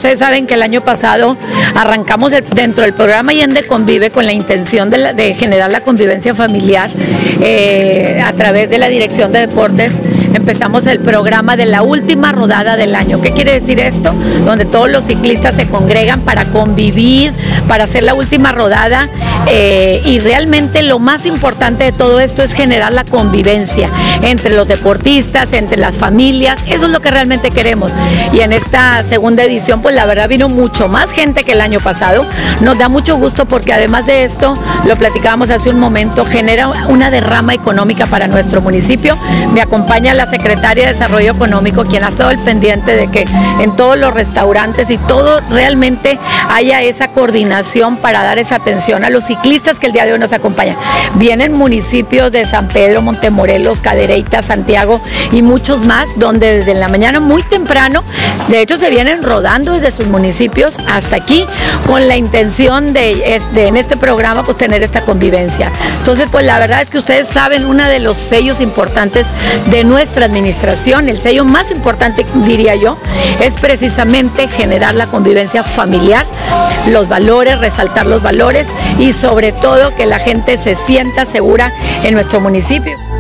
ustedes saben que el año pasado arrancamos dentro del programa Allende Convive con la intención de generar la convivencia familiar a través de la Dirección de Deportes. Empezamos el programa de la última rodada del año. ¿Qué quiere decir esto? Donde todos los ciclistas se congregan para convivir, para hacer la última rodada y realmente lo más importante de todo esto es generar la convivencia entre los deportistas, entre las familias. Eso es lo que realmente queremos. Y en esta segunda edición, pues la verdad vino mucho más gente que el año pasado. Nos da mucho gusto porque además de esto, lo platicábamos hace un momento, genera una derrama económica para nuestro municipio. Me acompaña la secretaria de Desarrollo Económico, quien ha estado al pendiente de que en todos los restaurantes y todo realmente haya esa coordinación para dar esa atención a los ciclistas que el día de hoy nos acompañan. Vienen municipios de San Pedro, Montemorelos, Cadereyta, Santiago y muchos más, donde desde la mañana muy temprano, de hecho se vienen rodando desde sus municipios hasta aquí con la intención de en este programa pues tener esta convivencia. Entonces pues la verdad es que ustedes saben, uno de los sellos importantes de nuestra administración, el sello más importante diría yo, es precisamente generar la convivencia familiar, los valores, resaltar los valores y sobre todo que la gente se sienta segura en nuestro municipio.